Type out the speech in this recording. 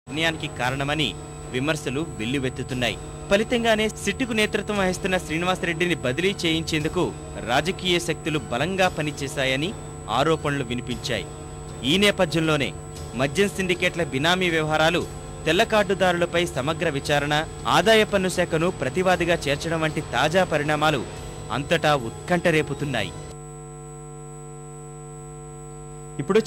నిర్ణయానికి కారణమని విమర్శలు వెల్లువెత్తుతున్నాయి. ఫలితంగానే సిట్టుకు నేతృత్వం వహిస్తున్న శ్రీనివాసరెడ్డిని బదిలీ చేయించేందుకు రాజకీయ శక్తులు బలంగా పనిచేశాయని ఆరోపణలు వినిపించాయి. ఈ నేపథ్యంలోనే మద్యం సిండికేట్ల బినామీ వ్యవహారాలు, తెల్లకార్డుదారులపై సమగ్ర విచారణ, ఆదాయ పన్ను శాఖను ప్రతివాదిగా చేర్చడం వంటి తాజా పరిణామాలు అంతటా ఉత్కంఠ రేపుతున్నాయి. ఇప్పుడు